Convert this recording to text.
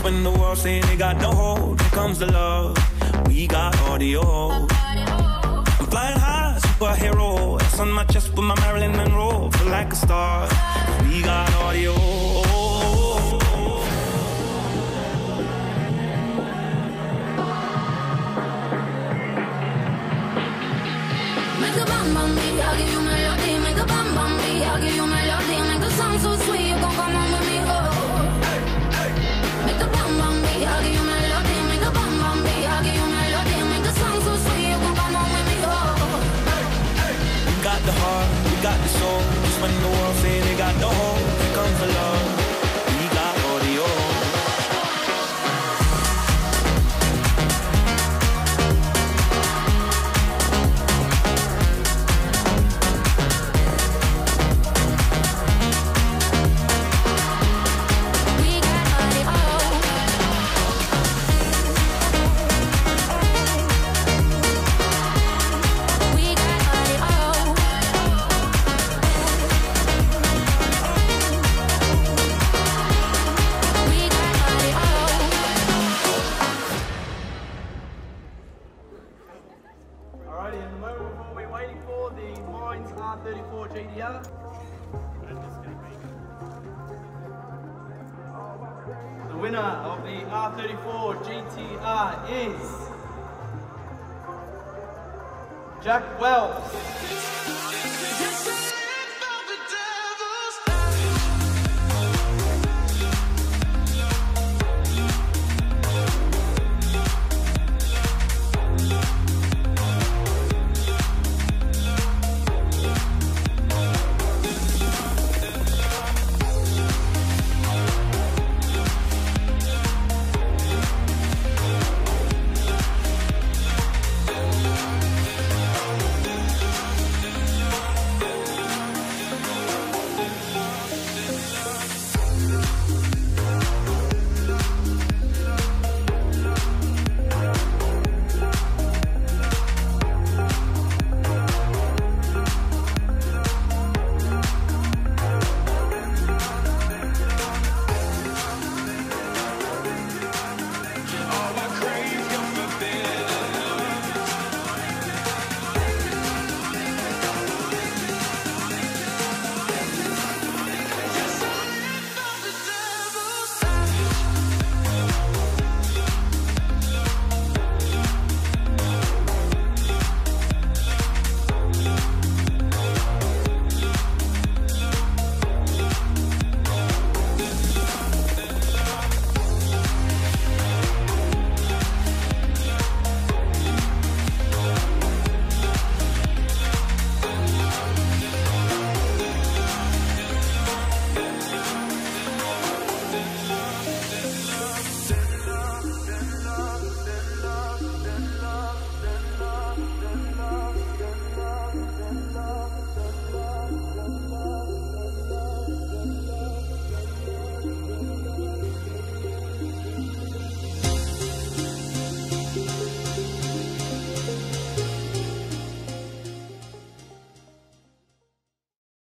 when the world saying they got no hope, here comes the love. We got audio. I'm flying high, superhero. S on my chest with my Marilyn Monroe. Feel like a star. We got audio. Make a bam bam beat, I'll give you melody. Make a bam bam beat, I'll give you melody. Make a song so sweet, you gon' come on with me, oh. Make a bam bam beat, I'll give you melody. Make a bam bam beat, I'll give you melody. Make a song so sweet, you gon' come on with me, oh. We got the heart, we got the soul. Just when the world say they got no hope, here comes the love. We got audio. Alrighty, and the moment what we're waiting for, the Mines R34 GDR. The winner of the R34 GTR is Jack Wells.